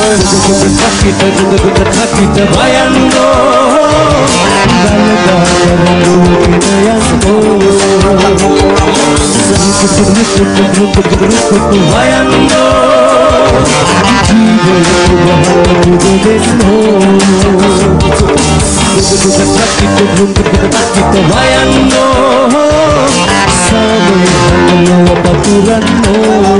kita bayangno dalga bayangno bayangno kita bayangno sampai paturanno.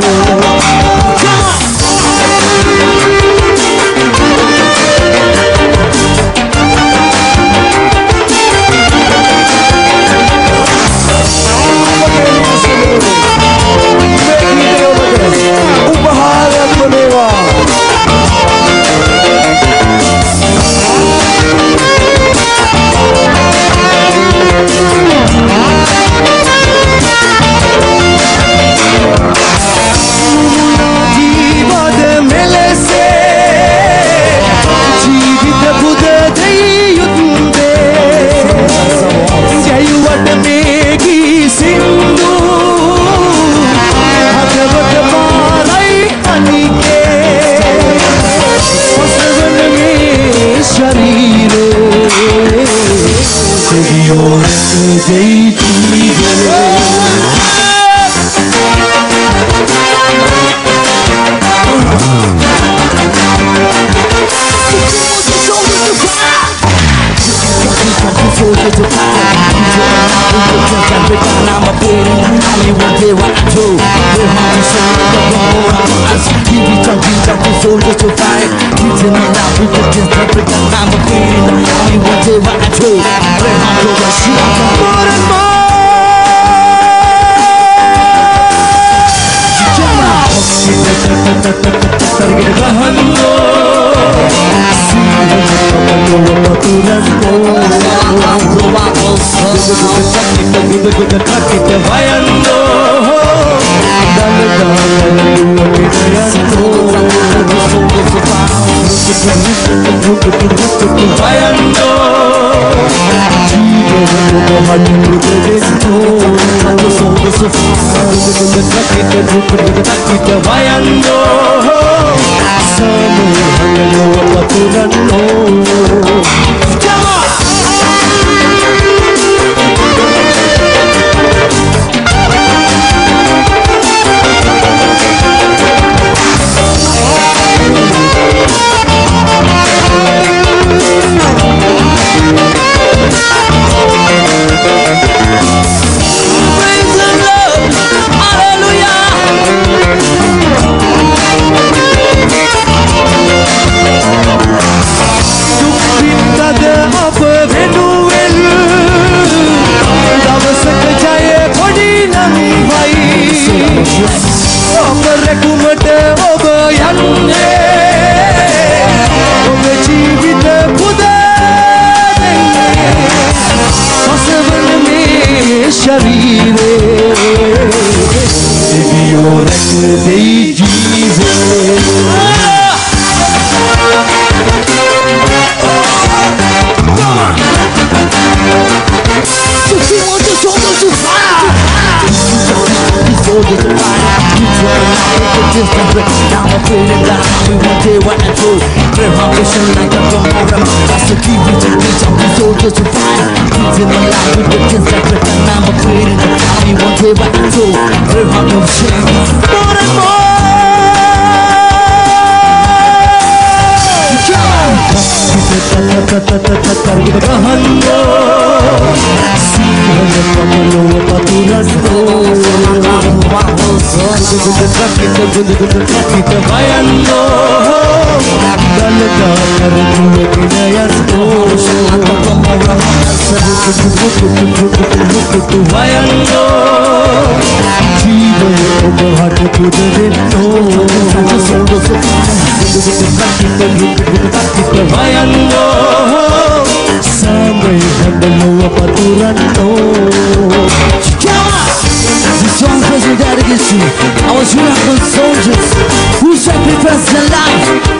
Soldiers to fight, keeps in my life, we just interpret that I'm a queen. Only one day what I do, play my role, I shoot more and more. Kita bayangno dalga bayangno bayangno jiwa obat kudretno kita bayangno sampai handalo paturanno. This song was dedicated to our Sri Lankan soldiers who sacrificed their lives